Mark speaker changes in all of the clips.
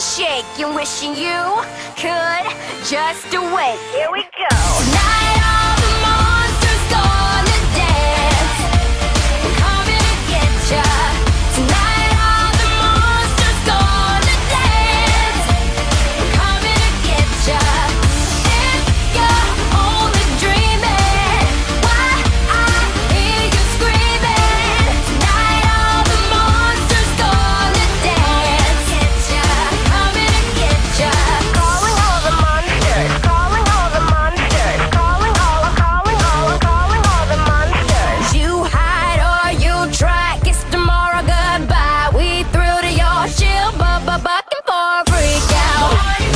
Speaker 1: shaking, wishing you could just awake. Here we go. Tonight all the monsters gonna dance, coming to get ya. Tonight all the monsters gonna dance, coming to get ya. If you're only dreaming, why I hear you screaming. Tonight all the monsters gonna dance, coming to get ya. Calling all the monsters, calling all the monsters, calling all the monsters. You hide or you try, kiss tomorrow goodbye. We threw to your shield, bucking for a freak out.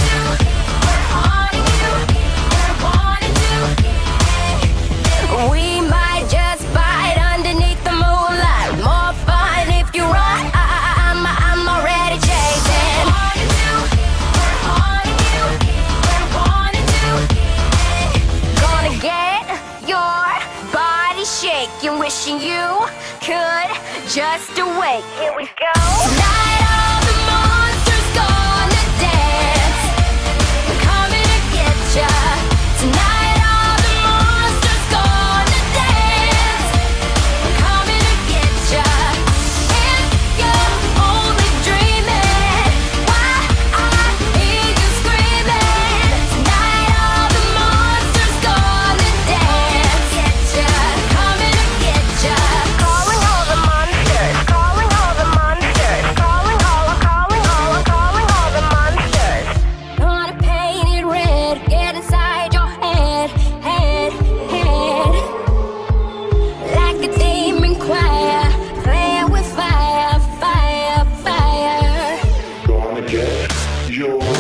Speaker 1: We might just fight underneath the moonlight. More fun if you run. I'm already chasing. Gonna get your body shaking, wishing you could just awake. Here we go. Tonight all the monsters gonna dance, coming to get ya. Tonight all the monsters gonna dance, coming to get ya. If you're only dreaming, why I hear you screaming. Tonight all the monsters gonna dance, coming to get ya. Calling all the monsters, calling all the monsters, calling all the monsters. Gonna paint it red, get inside your head, head. Like a demon choir, playing with fire.
Speaker 2: Gonna get your